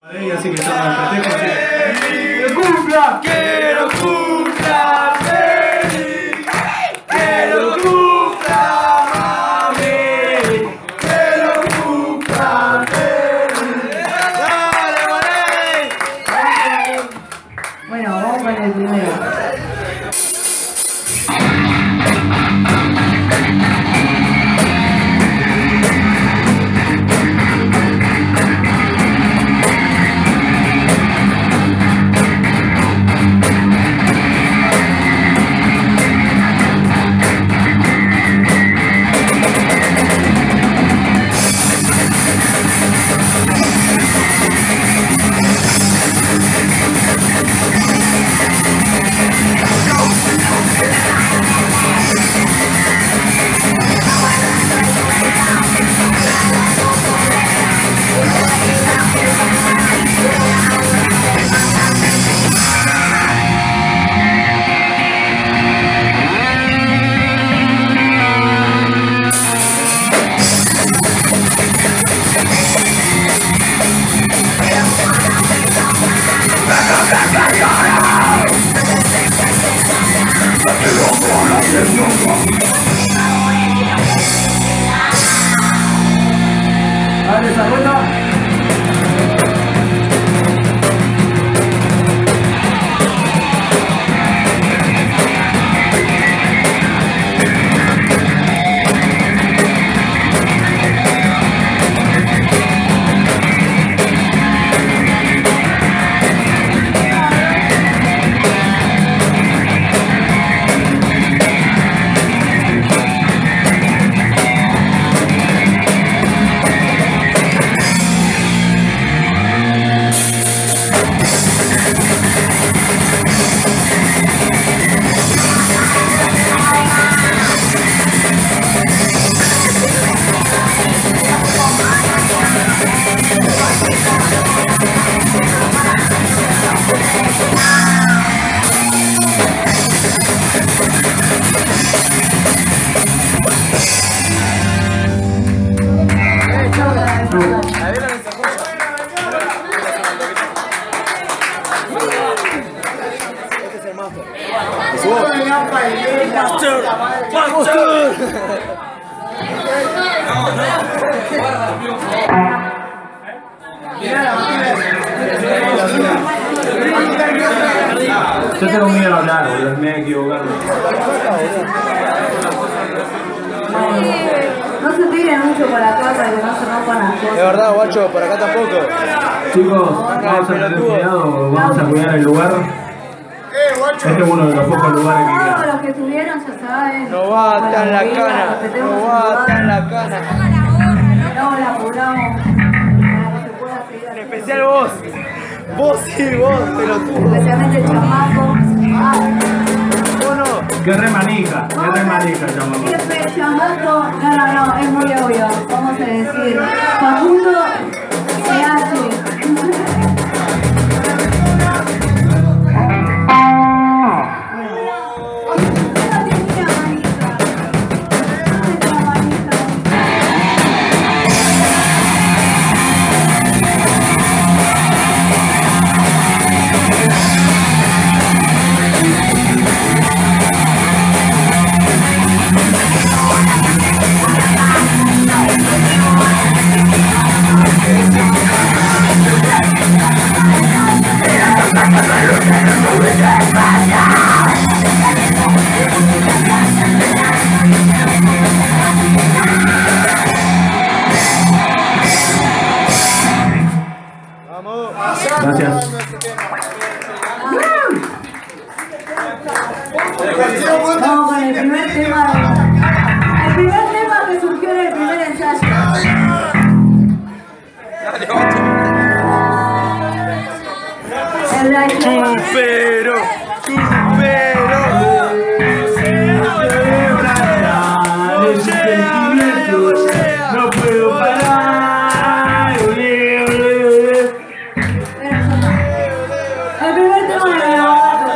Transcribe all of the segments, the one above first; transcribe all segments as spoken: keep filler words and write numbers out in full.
Así que estamos en festejo, así que... ¡Que cumpla! ¡Que lo cumpla feliz! ¡Que lo cumpla mami! ¡Que lo cumpla feliz! ¡Dale, Mané! Bueno, vamos con el primero. Dale esa vuelta. ¡Master! ¡Master! Yo tengo miedo a hablar, boludo, me he equivocado. No se tiren mucho por acá para que no se rompan las cosas. Es verdad, guacho, por acá tampoco. Chicos, vamos a tener cuidado, vamos a cuidar el lugar. Este es uno de los pocos lugares que Todos quedan. los que estuvieron ya saben. No va a estar en la cana. No va a estar en la cana. No la apuramos para que se pueda seguir. En especial vos. Vos sí, vos, pelotudo. Especialmente el chamaco. ¿Vos no? Qué re manija, qué re manija, chamaco. Qué chamaco. No, no, no, es muy obvio. Vamos a decir. Facundo se hace. Gracias. Vamos con el primer tema. El primer tema que surgió en el primer ensayo. El de Pero, pero. No puedo parar. El primer tema de Garabato.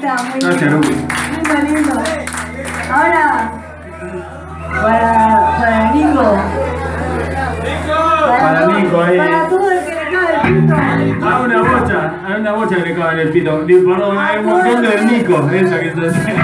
está, muy Gracias, lindo. Luqui. Lindo, lindo. Ahora, para, para Nico. Para, Para todo, Nico, ahí. para todo el que le cabe el pito. Hay una bocha, hay una bocha que le cabe en el pito. Digo, perdón, hay un montón de Nico, esa que está haciendo.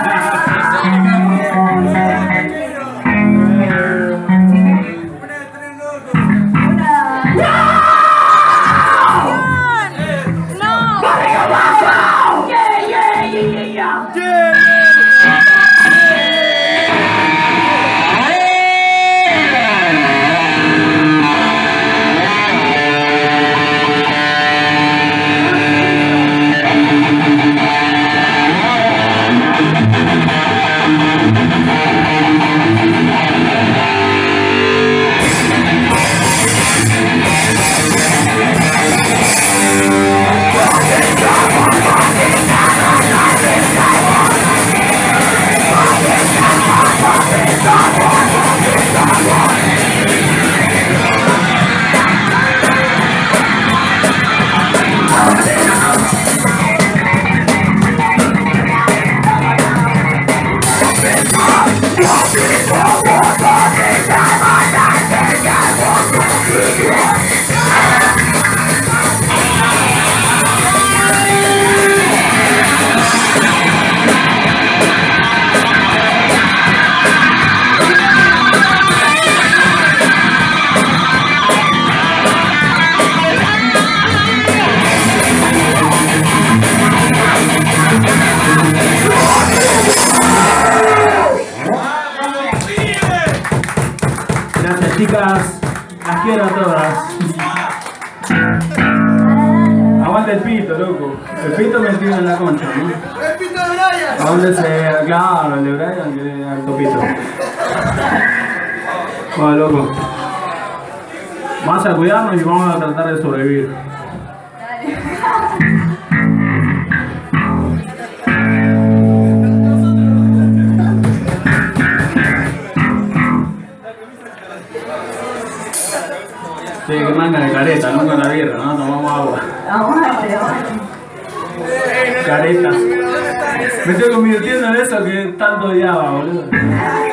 Gracias, chicas, las quiero a todas. Aguanta el pito, loco. El pito metido en la concha, ¿no? ¡El pito de Brian! ¿A dónde se...? Claro, el de Brian, que es alto pito. Bueno, loco. Vamos a cuidarnos y vamos a tratar de sobrevivir. Sí, que manga de careta, nunca la birra, ¿no? Tomamos agua. Aguante, aguante. Careta. Me estoy convirtiendo en eso que tanto odiaba, boludo.